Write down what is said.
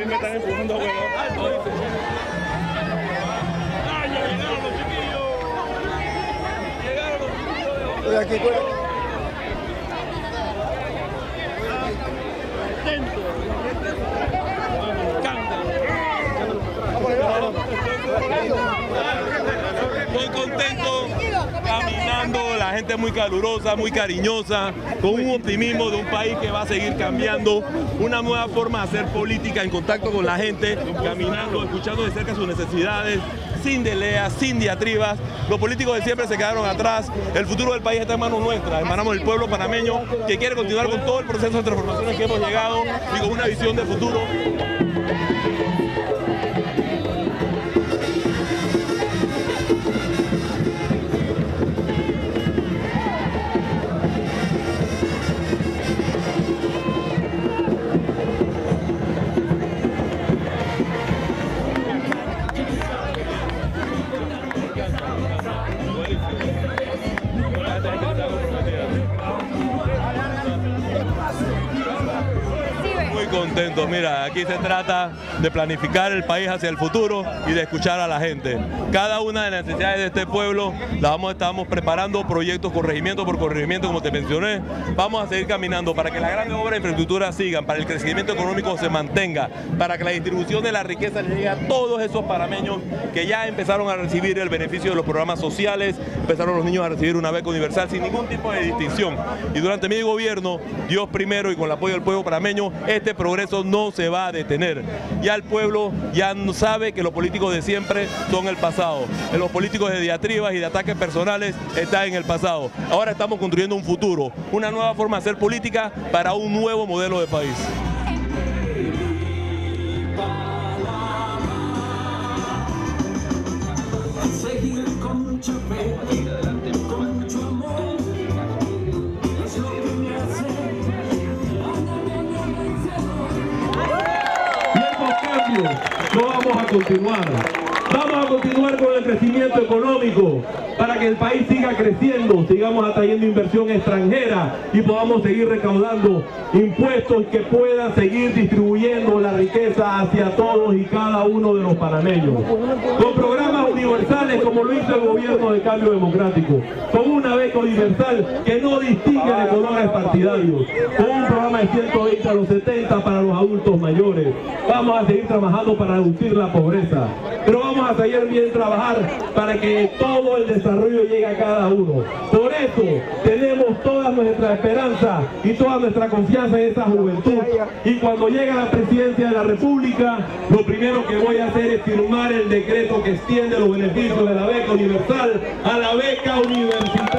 me están empujando, bueno. ¡Ay, ya llegaron los chiquillos! ¡Llegaron los chiquillos! Oye, aquí, Muy contento, caminando, la gente muy calurosa, muy cariñosa, con un optimismo de un país que va a seguir cambiando, una nueva forma de hacer política en contacto con la gente, caminando, escuchando de cerca sus necesidades, sin deleas, sin diatribas. Los políticos de siempre se quedaron atrás, el futuro del país está en manos nuestras, en manos del pueblo panameño, que quiere continuar con todo el proceso de transformaciones que hemos llegado y con una visión de futuro. Contentos, mira, aquí se trata de planificar el país hacia el futuro y de escuchar a la gente. Cada una de las necesidades de este pueblo estamos preparando proyectos corregimiento por corregimiento, como te mencioné. Vamos a seguir caminando para que las grandes obras de infraestructura sigan, para que el crecimiento económico se mantenga, para que la distribución de la riqueza llegue a todos esos panameños que ya empezaron a recibir el beneficio de los programas sociales, empezaron los niños a recibir una beca universal sin ningún tipo de distinción. Y durante mi gobierno, Dios primero y con el apoyo del pueblo panameño, este progreso no se va a detener. Ya el pueblo ya no sabe que los políticos de siempre son el pasado. Los políticos de diatribas y de ataques personales están en el pasado. Ahora estamos construyendo un futuro, una nueva forma de hacer política para un nuevo modelo de país. No vamos a continuar. Vamos a continuar con el crecimiento económico para que el país siga creciendo, sigamos atrayendo inversión extranjera y podamos seguir recaudando impuestos que puedan seguir distribuyendo la riqueza hacia todos y cada uno de los panameños. Con programas universales como lo hizo el gobierno de Cambio Democrático, con una beca universal que no distingue de colores partidarios, con un programa de 120 a los 70 para los adultos mayores. Vamos a seguir trabajando para reducir la pobreza, pero vamos a seguir bien trabajar para que todo el desarrollo llegue a cada uno. Por eso tenemos toda nuestra esperanza y toda nuestra confianza en esa juventud. Y cuando llegue a la presidencia de la República, lo primero que voy a hacer es firmar el decreto que extiende los beneficios de la beca universal a la beca universitaria.